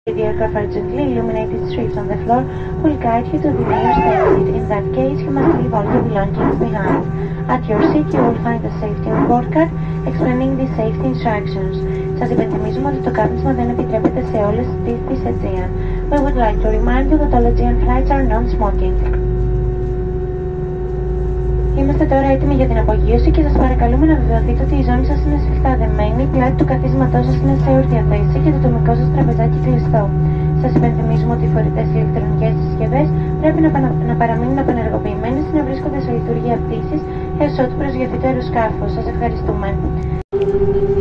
The aircraft are gently illuminated strips on the floor will guide you to the nearest exit. In that case, you must leave all your belongings behind. At your seat, you will find the safety on board card explaining the safety instructions. Σας υπενθυμίζουμε ότι το κάπνισμα δεν επιτρέπεται σε όλες τις πτήσεις της Aegean. We would like to remind you that all Aegean flights are non-smoking. Είμαστε τώρα έτοιμοι για την απογείωση και σας παρακαλούμε να βεβαιωθείτε ότι η ζώνη σας είναι σφιχτά δεμένη, η πλάτη του καθίσματός σας είναι σε όρθια θέση και το τομικό σας τραπεζάκι κλειστό. Σας υπενθυμίζουμε ότι οι φορητές ηλεκτρονικές συσκευές πρέπει να παραμείνουν απενεργοποιημένες ή να βρίσκονται σε λειτουργία πτήσης έως ότου προσγειωθεί το αεροσκάφος. Σας ευχαριστούμε.